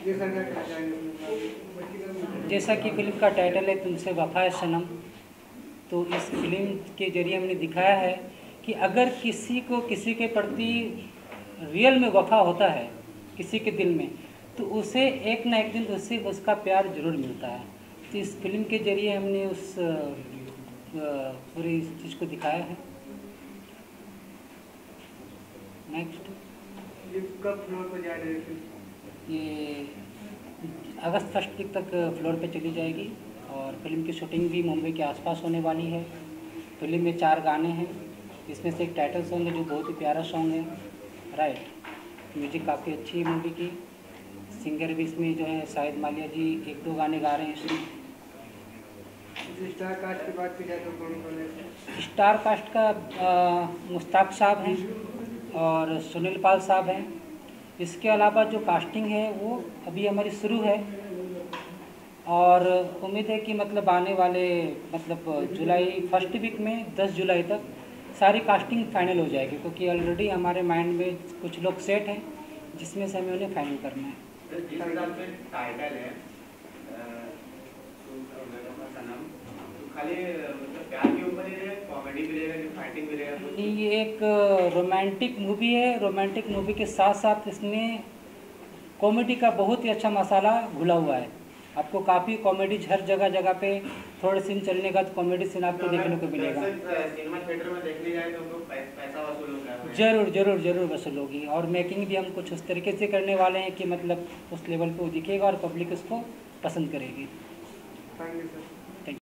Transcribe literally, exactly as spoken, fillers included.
जैसा कि फिल्म का टाइटल है तुमसे वफा है सनम, तो इस फिल्म के जरिए हमने दिखाया है कि अगर किसी को किसी के प्रति रियल में वफा होता है किसी के दिल में, तो उसे एक ना एक दिन उससे उसका प्यार ज़रूर मिलता है। तो इस फिल्म के जरिए हमने उस पूरी चीज़ को दिखाया है। नेक्स्ट, ये कब फ्लोर पर जा रहे थे? ये अगस्त फर्स्ट वीक तक फ्लोर पे चली जाएगी और फिल्म की शूटिंग भी मुंबई के आसपास होने वाली है। फिल्म में चार गाने हैं, इसमें से एक टाइटल सॉन्ग है जो बहुत ही प्यारा सॉन्ग है, राइट। म्यूजिक काफ़ी अच्छी है मूवी की। सिंगर भी इसमें जो है शाहिद मालिया जी एक दो गाने गा रहे हैं इसमें। स्टार कास्ट की बात की जाए तो कौन कौन है? स्टार कास्ट का आ, मुश्ताक साहब हैं और सुनील पाल साहब हैं। इसके अलावा जो कास्टिंग है वो अभी हमारी शुरू है और उम्मीद है कि मतलब आने वाले मतलब जुलाई फर्स्ट वीक में दस जुलाई तक सारी कास्टिंग फाइनल हो जाएगी, क्योंकि ऑलरेडी हमारे माइंड में कुछ लोग सेट हैं जिसमें से हमें उन्हें फाइनल करना है। जिस हिसाब से टाइटल है सनम, तो खाली मतलब प्यार के ऊपर है, कॉमेडी भी रहेगा कि फाइटिंग भी रहेगा? नहीं, ये एक रोमांटिक मूवी है। रोमांटिक मूवी के साथ साथ इसमें कॉमेडी का बहुत ही अच्छा मसाला घुला हुआ है। आपको काफ़ी कॉमेडी हर जगह जगह पे थोड़े सीन चलने का तो कॉमेडी सीन आपको देखने को मिलेगा। सिनेमा थिएटर में देखने जाए तो उनको पैसा वसूल होगा? जरूर जरूर जरूर वसूल होगी और मेकिंग भी हम कुछ उस तरीके से करने वाले हैं कि मतलब उस लेवल पे वो दिखेगा और पब्लिक उसको पसंद करेगी। Thank you sir.